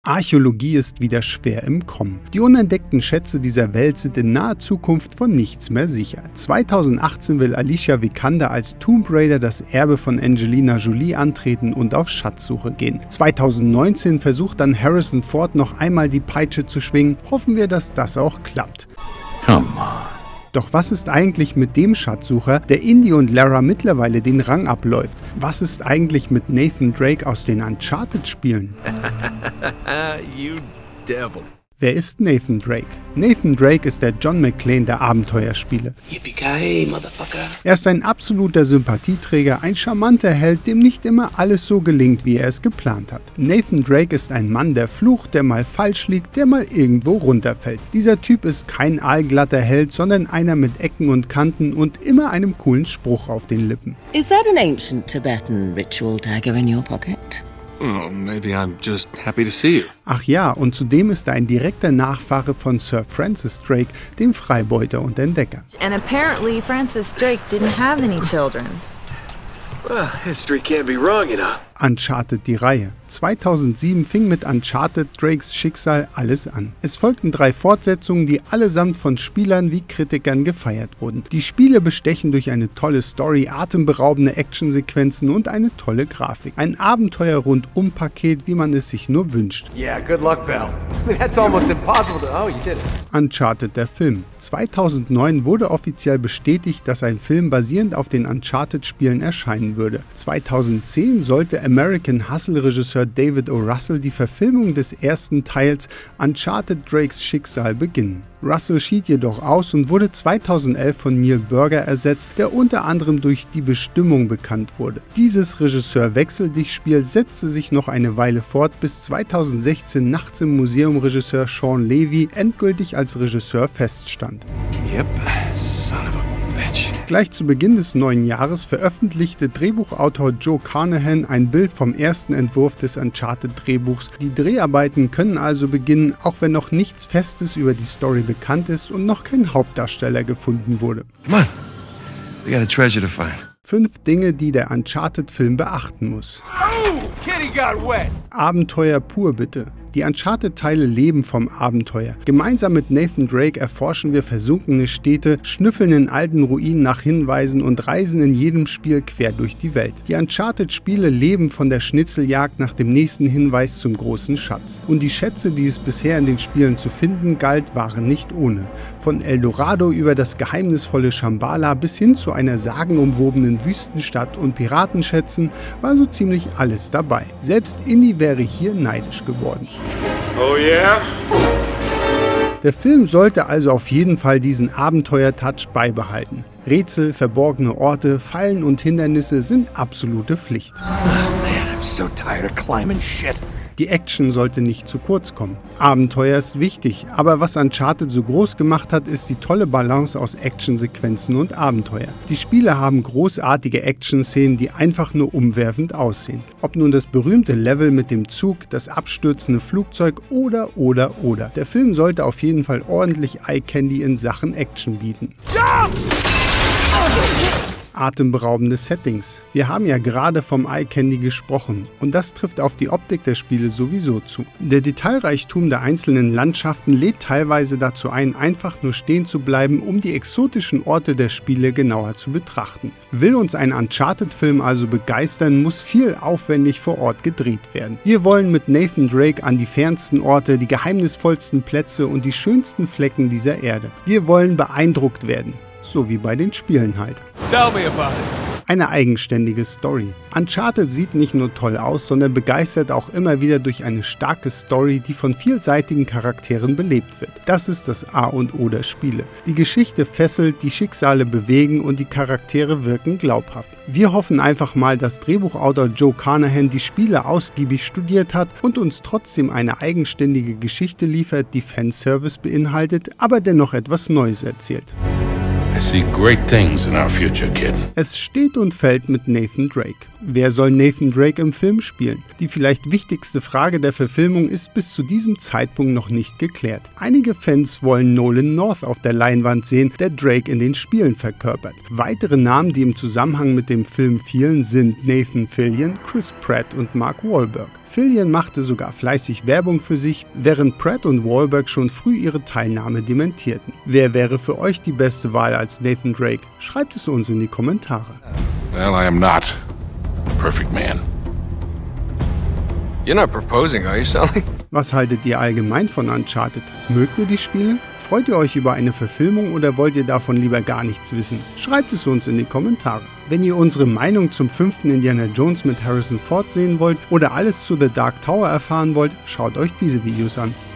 Archäologie ist wieder schwer im Kommen. Die unentdeckten Schätze dieser Welt sind in naher Zukunft von nichts mehr sicher. 2018 will Alicia Vikander als Tomb Raider das Erbe von Angelina Jolie antreten und auf Schatzsuche gehen. 2019 versucht dann Harrison Ford noch einmal die Peitsche zu schwingen. Hoffen wir, dass das auch klappt. Come on. Doch was ist eigentlich mit dem Schatzsucher, der Indy und Lara mittlerweile den Rang abläuft? Was ist eigentlich mit Nathan Drake aus den Uncharted-Spielen? You devil. Wer ist Nathan Drake? Nathan Drake ist der John McClane der Abenteuerspiele. Yippee-ki-yay, Motherfucker. Er ist ein absoluter Sympathieträger, ein charmanter Held, dem nicht immer alles so gelingt, wie er es geplant hat. Nathan Drake ist ein Mann, der flucht, der mal falsch liegt, der mal irgendwo runterfällt. Dieser Typ ist kein aalglatter Held, sondern einer mit Ecken und Kanten und immer einem coolen Spruch auf den Lippen. Is that an ancient Tibetan ritual dagger in your pocket? Oh, maybe I'm just happy to see you. Ach ja, und zudem ist er ein direkter Nachfahre von Sir Francis Drake, dem Freibeuter und Entdecker. And apparently Francis Drake didn't have any children. Well, history can't be wrong, you know. Uncharted die Reihe. 2007 fing mit Uncharted Drakes Schicksal alles an. Es folgten 3 Fortsetzungen, die allesamt von Spielern wie Kritikern gefeiert wurden. Die Spiele bestechen durch eine tolle Story, atemberaubende Actionsequenzen und eine tolle Grafik. Ein Abenteuer-Rundum-Paket, wie man es sich nur wünscht. Yeah, good luck, Belle. That's almost impossible to... Oh, you did it. Uncharted der Film. 2009 wurde offiziell bestätigt, dass ein Film basierend auf den Uncharted-Spielen erscheinen würde. 2010 sollte American Hustle-Regisseur David O. Russell die Verfilmung des ersten Teils Uncharted Drakes Schicksal beginnen. Russell schied jedoch aus und wurde 2011 von Neil Burger ersetzt, der unter anderem durch Die Bestimmung bekannt wurde. Dieses Regisseur-Wechsel-Dich-Spiel setzte sich noch eine Weile fort, bis 2016 nachts im Museum Regisseur Sean Levy endgültig als Regisseur feststand. Yep, son of a bitch. Gleich zu Beginn des neuen Jahres veröffentlichte Drehbuchautor Joe Carnahan ein Bild vom ersten Entwurf des Uncharted-Drehbuchs. Die Dreharbeiten können also beginnen, auch wenn noch nichts Festes über die Story bekannt ist und noch kein Hauptdarsteller gefunden wurde. Come on. We got a treasure to find. 5 Dinge, die der Uncharted-Film beachten muss. Oh, kitty got wet. Abenteuer pur bitte. Die Uncharted-Teile leben vom Abenteuer. Gemeinsam mit Nathan Drake erforschen wir versunkene Städte, schnüffeln in alten Ruinen nach Hinweisen und reisen in jedem Spiel quer durch die Welt. Die Uncharted-Spiele leben von der Schnitzeljagd nach dem nächsten Hinweis zum großen Schatz. Und die Schätze, die es bisher in den Spielen zu finden galt, waren nicht ohne. Von Eldorado über das geheimnisvolle Shambhala bis hin zu einer sagenumwobenen Wüstenstadt und Piratenschätzen war so ziemlich alles dabei. Selbst Indy wäre hier neidisch geworden. Oh yeah? Der Film sollte also auf jeden Fall diesen Abenteuer-Touch beibehalten. Rätsel, verborgene Orte, Fallen und Hindernisse sind absolute Pflicht. Oh man, I'm so tired of climbing shit. Die Action sollte nicht zu kurz kommen. Abenteuer ist wichtig, aber was Uncharted so groß gemacht hat, ist die tolle Balance aus Actionsequenzen und Abenteuer. Die Spiele haben großartige Action-Szenen, die einfach nur umwerfend aussehen. Ob nun das berühmte Level mit dem Zug, das abstürzende Flugzeug oder. Der Film sollte auf jeden Fall ordentlich Eye-Candy in Sachen Action bieten. Atemberaubende Settings. Wir haben ja gerade vom Eye-Candy gesprochen und das trifft auf die Optik der Spiele sowieso zu. Der Detailreichtum der einzelnen Landschaften lädt teilweise dazu ein, einfach nur stehen zu bleiben, um die exotischen Orte der Spiele genauer zu betrachten. Will uns ein Uncharted-Film also begeistern, muss viel aufwendig vor Ort gedreht werden. Wir wollen mit Nathan Drake an die fernsten Orte, die geheimnisvollsten Plätze und die schönsten Flecken dieser Erde. Wir wollen beeindruckt werden. So wie bei den Spielen halt. Tell me about it. Eine eigenständige Story. Uncharted sieht nicht nur toll aus, sondern begeistert auch immer wieder durch eine starke Story, die von vielseitigen Charakteren belebt wird. Das ist das A und O der Spiele. Die Geschichte fesselt, die Schicksale bewegen und die Charaktere wirken glaubhaft. Wir hoffen einfach mal, dass Drehbuchautor Joe Carnahan die Spiele ausgiebig studiert hat und uns trotzdem eine eigenständige Geschichte liefert, die Fanservice beinhaltet, aber dennoch etwas Neues erzählt. I see great things in our future, kid. Es steht und fällt mit Nathan Drake. Wer soll Nathan Drake im Film spielen? Die vielleicht wichtigste Frage der Verfilmung ist bis zu diesem Zeitpunkt noch nicht geklärt. Einige Fans wollen Nolan North auf der Leinwand sehen, der Drake in den Spielen verkörpert. Weitere Namen, die im Zusammenhang mit dem Film fielen, sind Nathan Fillion, Chris Pratt und Mark Wahlberg. Fillion machte sogar fleißig Werbung für sich, während Pratt und Wahlberg schon früh ihre Teilnahme dementierten. Wer wäre für euch die beste Wahl als Nathan Drake? Schreibt es uns in die Kommentare. Well, I am not a perfect man. You're not proposing, are you, Sully? Was haltet ihr allgemein von Uncharted? Mögt ihr die Spiele? Freut ihr euch über eine Verfilmung oder wollt ihr davon lieber gar nichts wissen? Schreibt es uns in die Kommentare. Wenn ihr unsere Meinung zum 5. Indiana Jones mit Harrison Ford sehen wollt oder alles zu The Dark Tower erfahren wollt, schaut euch diese Videos an.